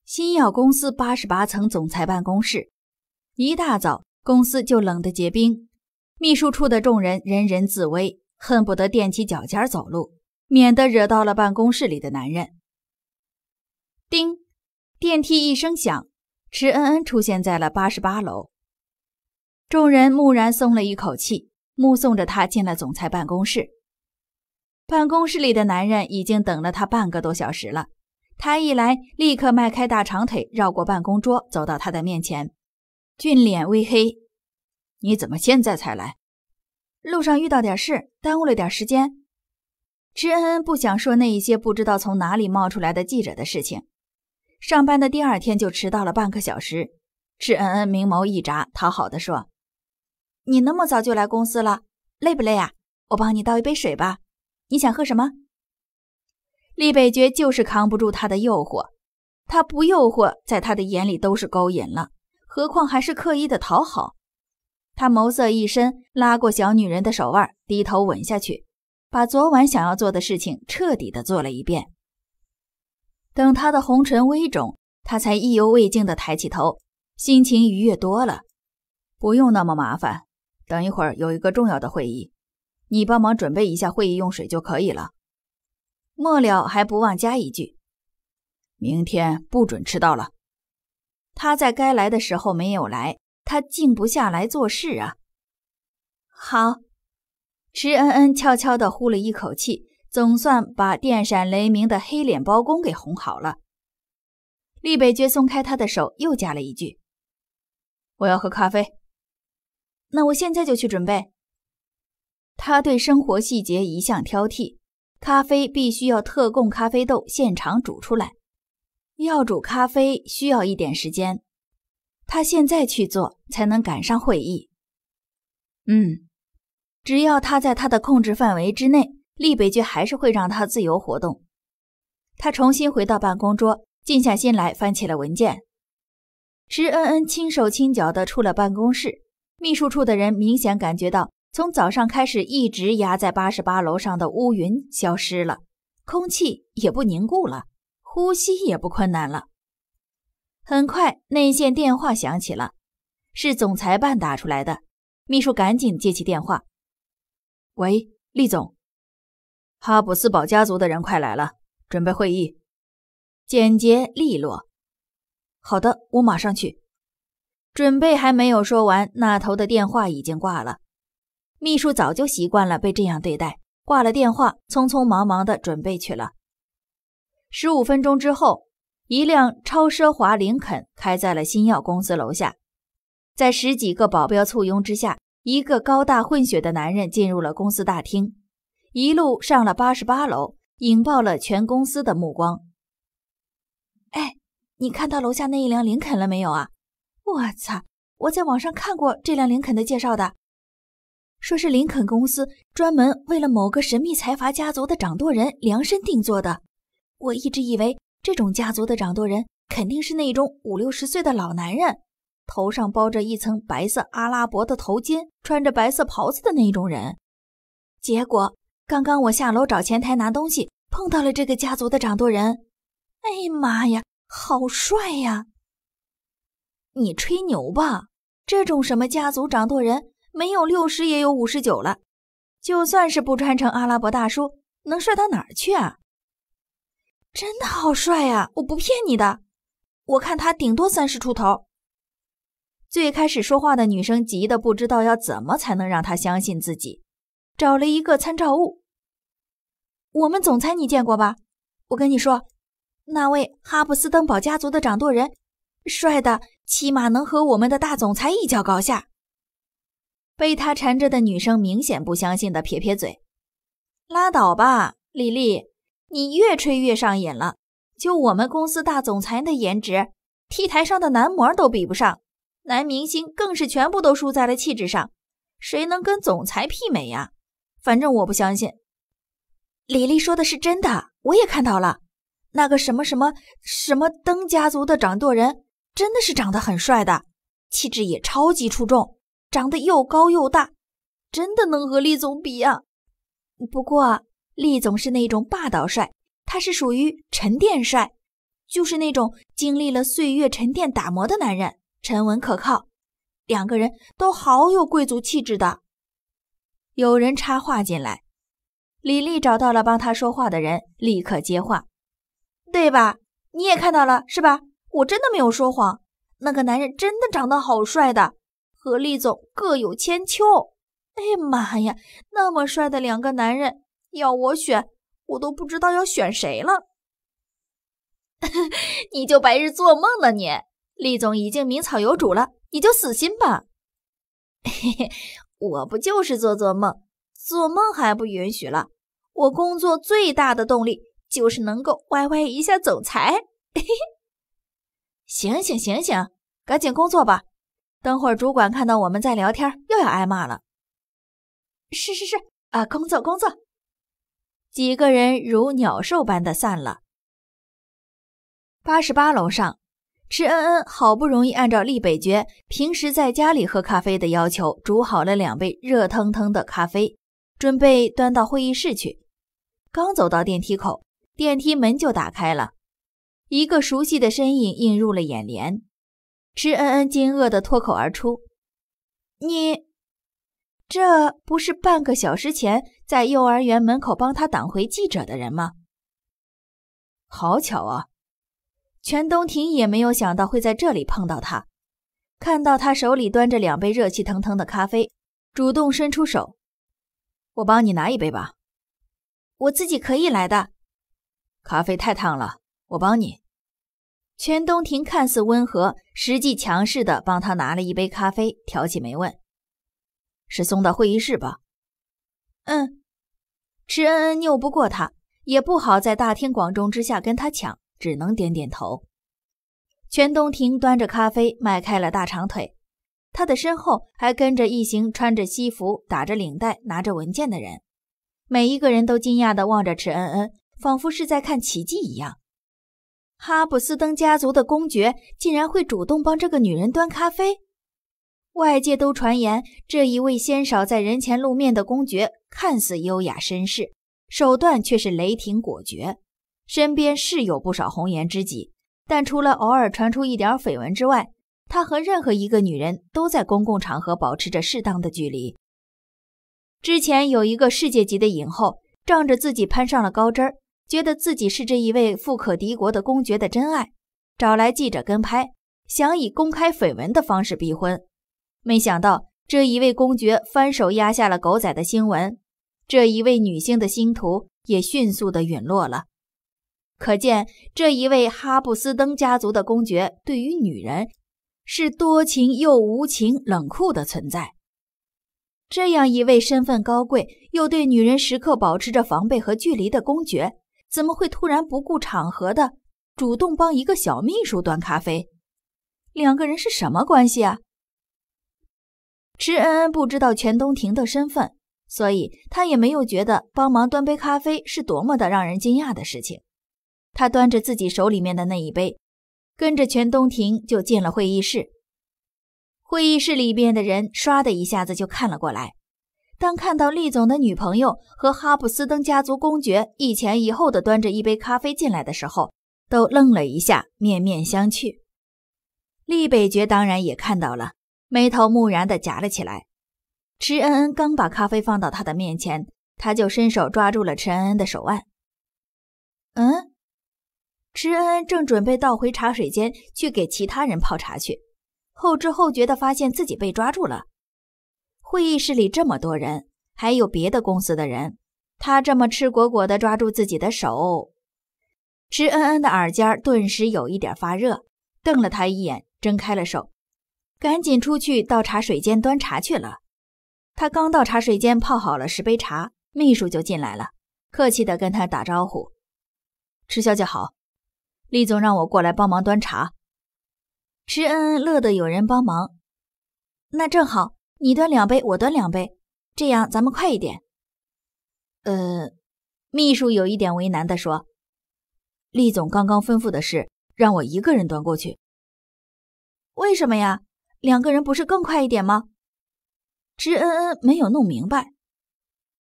新药公司88层总裁办公室，一大早公司就冷得结冰，秘书处的众人人人自危，恨不得踮起脚尖走路，免得惹到了办公室里的男人。叮，电梯一声响，池恩恩出现在了88楼。众人蓦然松了一口气，目送着他进了总裁办公室。办公室里的男人已经等了他半个多小时了。他一来，立刻迈开大长腿，绕过办公桌，走到他的面前，俊脸微黑：“你怎么现在才来？”“路上遇到点事，耽误了点时间。”池恩恩不想说那一些不知道从哪里冒出来的记者的事情。上班的第二天就迟到了半个小时。池恩恩明眸一眨，讨好地说：“你那么早就来公司了，累不累啊？我帮你倒一杯水吧。你想喝什么？”厉北觉就是扛不住他的诱惑，他不诱惑，在他的眼里都是勾引了，何况还是刻意的讨好。他眸色一深，拉过小女人的手腕，低头吻下去，把昨晚想要做的事情彻底的做了一遍。等他的红唇微肿，他才意犹未尽的抬起头，心情愉悦多了。不用那么麻烦，等一会儿有一个重要的会议，你帮忙准备一下会议用水就可以了。末了还不忘加一句：“明天不准迟到了。”他在该来的时候没有来，他静不下来做事啊。好，池恩恩悄悄地呼了一口气，总算把电闪雷鸣的黑脸包公给哄好了。厉北觉松开他的手，又加了一句：“我要喝咖啡。”“那我现在就去准备。”他对生活细节一向挑剔，咖啡必须要特供咖啡豆现场煮出来，要煮咖啡需要一点时间，他现在去做才能赶上会议。只要他在他的控制范围之内，厉北觉还是会让他自由活动。他重新回到办公桌，静下心来翻起了文件。池恩恩轻手轻脚地出了办公室，秘书处的人明显感觉到从早上开始一直压在88楼上的乌云消失了，空气也不凝固了，呼吸也不困难了。很快内线电话响起了，是总裁办打出来的。秘书赶紧接起电话：“喂，厉总，哈布斯堡家族的人快来了，准备会议。”简洁利落。好的，我马上去。准备还没有说完，那头的电话已经挂了。秘书早就习惯了被这样对待，挂了电话，匆匆忙忙地准备去了。15分钟之后，一辆超奢华林肯开在了新药公司楼下。在10几个保镖簇拥之下，一个高大混血的男人进入了公司大厅，一路上了88楼，引爆了全公司的目光。哎，你看到楼下那一辆林肯了没有啊？我操，我在网上看过这辆林肯的介绍的，说是林肯公司专门为了某个神秘财阀家族的掌舵人量身定做的。我一直以为这种家族的掌舵人肯定是那种50、60岁的老男人，头上包着一层白色阿拉伯的头巾，穿着白色袍子的那种人。结果刚刚我下楼找前台拿东西，碰到了这个家族的掌舵人。哎呀妈呀，好帅呀！你吹牛吧，这种什么家族掌舵人没有60也有59了，就算是不穿成阿拉伯大叔，能帅到哪儿去啊？真的好帅呀，我不骗你的，我看他顶多30出头。最开始说话的女生急得不知道要怎么才能让他相信自己，找了一个参照物。我们总裁你见过吧？我跟你说，那位哈布斯登堡家族的掌舵人，帅的起码能和我们的大总裁一较高下。被他缠着的女生明显不相信的撇撇嘴：“拉倒吧，丽丽，你越吹越上瘾了。就我们公司大总裁的颜值，T台上的男模都比不上，男明星更是全部都输在了气质上，谁能跟总裁媲美呀？反正我不相信。”李丽说的是真的，我也看到了，那个什么登家族的掌舵人真的是长得很帅的，气质也超级出众，长得又高又大，真的能和厉总比啊。不过厉总是那种霸道帅，他是属于沉淀帅， 就是那种经历了岁月沉淀打磨的男人，沉稳可靠，两个人都好有贵族气质的。有人插话进来，李丽找到了帮她说话的人，立刻接话。对吧？你也看到了是吧？我真的没有说谎，那个男人真的长得好帅的，和厉总各有千秋。哎呀妈呀，那么帅的两个男人，要我选，我都不知道要选谁了。你就白日做梦呢你，厉总已经名草有主了，你就死心吧。嘿嘿，我不就是做梦，做梦还不允许了。我工作最大的动力就是能够歪歪一下总裁。嘿嘿，醒醒醒醒，赶紧工作吧，等会儿主管看到我们在聊天又要挨骂了。是啊，工作。几个人如鸟兽般的散了。88楼上，池恩恩好不容易按照厉北爵平时在家里喝咖啡的要求，煮好了2杯热腾腾的咖啡，准备端到会议室去。刚走到电梯口，电梯门就打开了，一个熟悉的身影映入了眼帘。池恩恩惊愕地脱口而出：你这不是半个小时前在幼儿园门口帮他挡回记者的人吗？好巧啊！全东庭也没有想到会在这里碰到他，看到他手里端着2杯热气腾腾的咖啡，主动伸出手：我帮你拿一杯吧。我自己可以来的。咖啡太烫了，我帮你。全东庭看似温和，实际强势地帮他拿了一杯咖啡，挑起眉问：是送到会议室吧？池恩恩拗不过他，也不好在大庭广众之下跟他抢，只能点点头。全东庭端着咖啡迈开了大长腿，他的身后还跟着一行穿着西服打着领带拿着文件的人，每一个人都惊讶地望着池恩恩，仿佛是在看奇迹一样。哈布斯登家族的公爵竟然会主动帮这个女人端咖啡。外界都传言，这一位鲜少在人前露面的公爵看似优雅绅士，手段却是雷霆果决，身边是有不少红颜知己，但除了偶尔传出一点绯闻之外，他和任何一个女人都在公共场合保持着适当的距离。之前有一个世界级的影后仗着自己攀上了高枝儿，觉得自己是这一位富可敌国的公爵的真爱，找来记者跟拍，想以公开绯闻的方式逼婚。没想到这一位公爵翻手压下了狗仔的新闻，这一位女性的星途也迅速地陨落了。可见这一位哈布斯登家族的公爵对于女人是多情又无情冷酷的存在。这样一位身份高贵又对女人时刻保持着防备和距离的公爵，怎么会突然不顾场合的主动帮一个小秘书端咖啡？两个人是什么关系啊？池恩恩不知道全东庭的身份，所以他也没有觉得帮忙端杯咖啡是多么的让人惊讶的事情。他端着自己手里面的那一杯，跟着全东庭就进了会议室。会议室里边的人唰的一下子就看了过来，当看到厉总的女朋友和哈布斯登家族公爵一前一后的端着一杯咖啡进来的时候，都愣了一下，面面相觑。厉北爵当然也看到了，眉头木然地夹了起来。池恩恩刚把咖啡放到他的面前，他就伸手抓住了池恩恩的手腕。池恩恩正准备倒回茶水间去给其他人泡茶去，后知后觉地发现自己被抓住了。会议室里这么多人，还有别的公司的人，他这么赤果果地抓住自己的手，池恩恩的耳尖顿时有一点发热，瞪了他一眼，睁开了手，赶紧出去到茶水间端茶去了。他刚到茶水间泡好了10杯茶，秘书就进来了，客气地跟他打招呼：池小姐好，厉总让我过来帮忙端茶。池恩恩乐得有人帮忙，那正好，你端2杯，我端2杯，这样咱们快一点。秘书有一点为难地说，厉总刚刚吩咐的是让我一个人端过去。为什么呀？2个人不是更快一点吗？池恩恩没有弄明白。